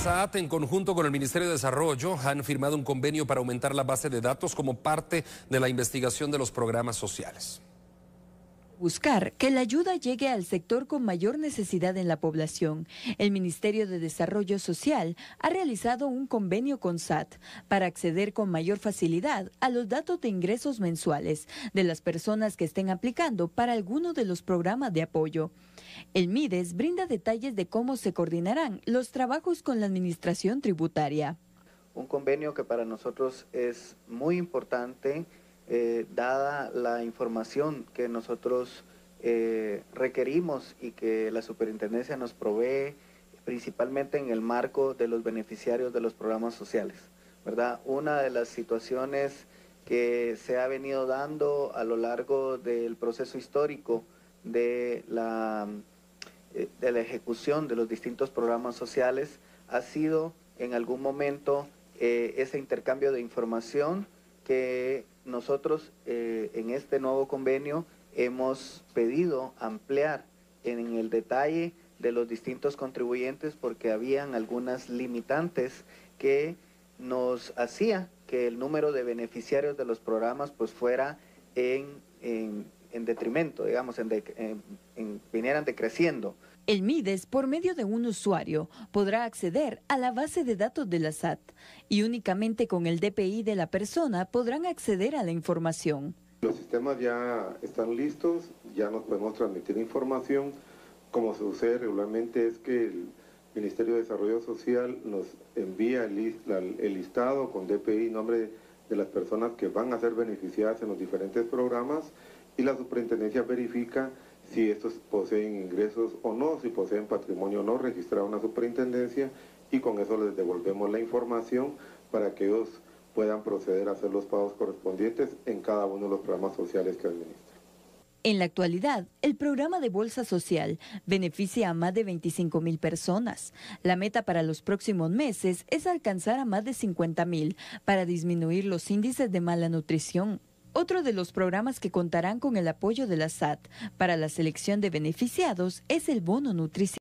SAT, en conjunto con el Ministerio de Desarrollo, han firmado un convenio para aumentar la base de datos como parte de la investigación de los programas sociales. Buscar que la ayuda llegue al sector con mayor necesidad en la población. El Ministerio de Desarrollo Social ha realizado un convenio con SAT para acceder con mayor facilidad a los datos de ingresos mensuales de las personas que estén aplicando para alguno de los programas de apoyo. El MIDES brinda detalles de cómo se coordinarán los trabajos con la administración tributaria. Un convenio que para nosotros es muy importante, dada la información que nosotros requerimos y que la superintendencia nos provee, principalmente en el marco de los beneficiarios de los programas sociales, ¿verdad? Una de las situaciones que se ha venido dando a lo largo del proceso histórico de la ejecución de los distintos programas sociales ha sido en algún momento ese intercambio de información que nosotros en este nuevo convenio hemos pedido ampliar en el detalle de los distintos contribuyentes, porque habían algunas limitantes que nos hacía que el número de beneficiarios de los programas pues fuera en detrimento, digamos, vinieran decreciendo. El MIDES, por medio de un usuario, podrá acceder a la base de datos de la SAT y únicamente con el DPI de la persona podrán acceder a la información. Los sistemas ya están listos, ya nos podemos transmitir información. Como sucede regularmente es que el Ministerio de Desarrollo Social nos envía el listado con DPI y nombre de las personas que van a ser beneficiadas en los diferentes programas, y la superintendencia verifica si estos poseen ingresos o no, si poseen patrimonio o no registrado en la superintendencia, y con eso les devolvemos la información para que ellos puedan proceder a hacer los pagos correspondientes en cada uno de los programas sociales que administran. En la actualidad, el programa de Bolsa Social beneficia a más de 25,000 personas. La meta para los próximos meses es alcanzar a más de 50,000 para disminuir los índices de mala nutrición. Otro de los programas que contarán con el apoyo de la SAT para la selección de beneficiados es el bono nutricional.